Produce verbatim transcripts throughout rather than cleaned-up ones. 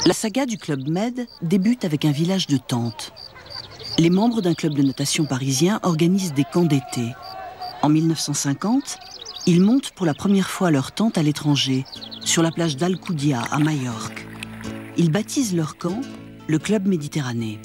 La saga du Club Med débute avec un village de tentes. Les membres d'un club de natation parisien organisent des camps d'été. En mille neuf cent cinquante, ils montent pour la première fois leur tente à l'étranger, sur la plage d'Alcúdia, à Majorque. Ils baptisent leur camp le Club Méditerranée.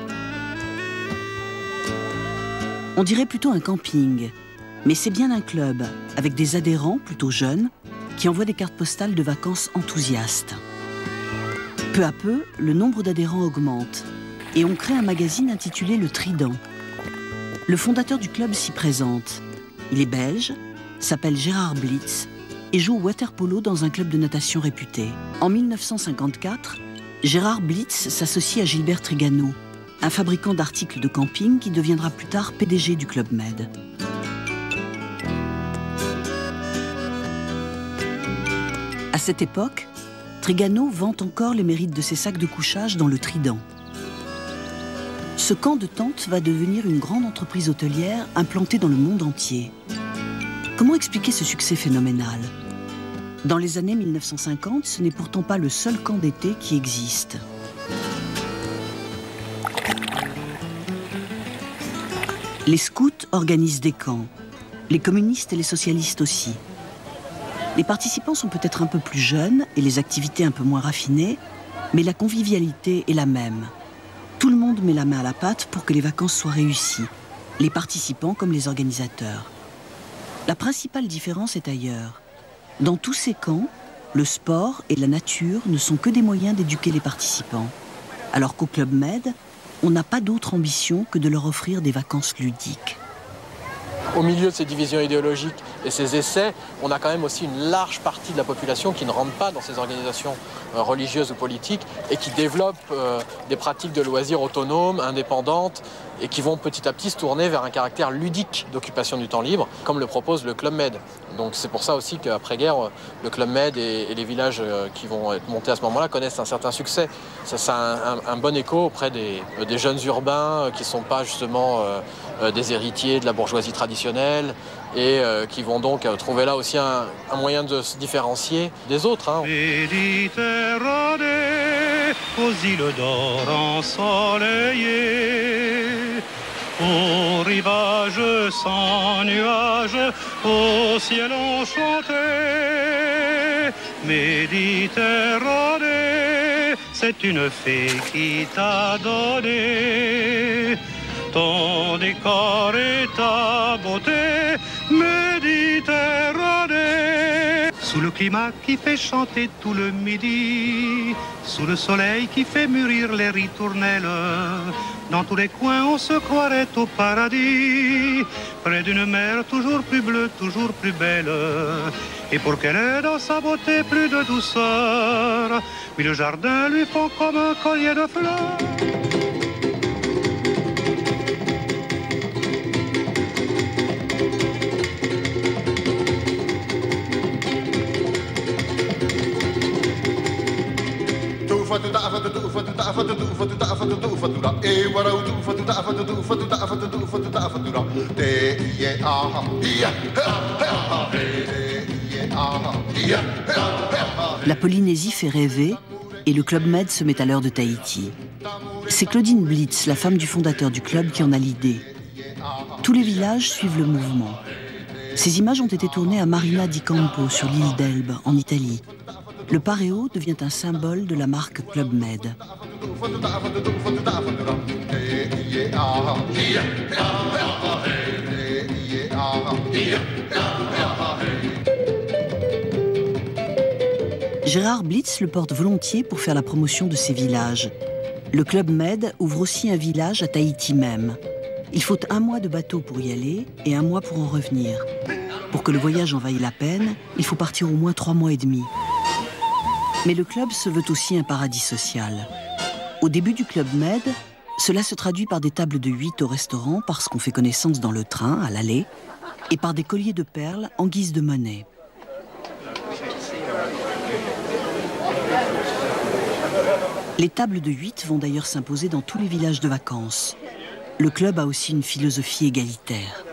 On dirait plutôt un camping, mais c'est bien un club, avec des adhérents plutôt jeunes, qui envoient des cartes postales de vacances enthousiastes. Peu à peu, le nombre d'adhérents augmente, et on crée un magazine intitulé Le Trident. Le fondateur du club s'y présente. Il est belge, s'appelle Gérard Blitz, et joue au water-polo dans un club de natation réputé. En mille neuf cent cinquante-quatre, Gérard Blitz s'associe à Gilbert Trigano, un fabricant d'articles de camping qui deviendra plus tard P D G du Club Med. À cette époque, Trigano vante encore les mérites de ses sacs de couchage dans le Trident. Ce camp de tente va devenir une grande entreprise hôtelière implantée dans le monde entier. Comment expliquer ce succès phénoménal? Dans les années mille neuf cent cinquante, ce n'est pourtant pas le seul camp d'été qui existe. Les scouts organisent des camps, les communistes et les socialistes aussi. Les participants sont peut-être un peu plus jeunes et les activités un peu moins raffinées, mais la convivialité est la même. Tout le monde met la main à la pâte pour que les vacances soient réussies, les participants comme les organisateurs. La principale différence est ailleurs. Dans tous ces camps, le sport et la nature ne sont que des moyens d'éduquer les participants, alors qu'au Club Med, on n'a pas d'autre ambition que de leur offrir des vacances ludiques. Au milieu de ces divisions idéologiques et ces essais, on a quand même aussi une large partie de la population qui ne rentre pas dans ces organisations euh, religieuses ou politiques et qui développe euh, des pratiques de loisirs autonomes, indépendantes et qui vont petit à petit se tourner vers un caractère ludique d'occupation du temps libre, comme le propose le Club Med. Donc c'est pour ça aussi qu'après-guerre, le Club Med et, et les villages euh, qui vont être montés à ce moment-là connaissent un certain succès. Ça, ça a un, un, un bon écho auprès des, euh, des jeunes urbains euh, qui ne sont pas justement euh, euh, des héritiers de la bourgeoisie traditionnelle et euh, qui vont donc euh, trouver là aussi un, un moyen de se différencier des autres. Hein. Méditerranée, aux îles d'or ensoleillées, au rivage sans nuages, au ciel enchanté. Méditerranée, c'est une fée qui t'a donné ton décor et ta beauté. Méditerranée, sous le climat qui fait chanter tout le midi, sous le soleil qui fait mûrir les ritournelles, dans tous les coins on se croirait au paradis, près d'une mer toujours plus bleue, toujours plus belle. Et pour qu'elle ait dans sa beauté plus de douceur, oui, le jardin lui font comme un collier de fleurs. La Polynésie fait rêver et le Club Med se met à l'heure de Tahiti. C'est Claudine Blitz, la femme du fondateur du club, qui en a l'idée. Tous les villages suivent le mouvement. Ces images ont été tournées à Marina di Campo, sur l'île d'Elbe, en Italie. Le paréo devient un symbole de la marque Club Med. Gérard Blitz le porte volontiers pour faire la promotion de ses villages. Le Club Med ouvre aussi un village à Tahiti même. Il faut un mois de bateau pour y aller et un mois pour en revenir. Pour que le voyage en vaille la peine, il faut partir au moins trois mois et demi. Mais le club se veut aussi un paradis social. Au début du Club Med, cela se traduit par des tables de huit au restaurant parce qu'on fait connaissance dans le train, à l'aller, et par des colliers de perles en guise de monnaie. Les tables de huit vont d'ailleurs s'imposer dans tous les villages de vacances. Le club a aussi une philosophie égalitaire.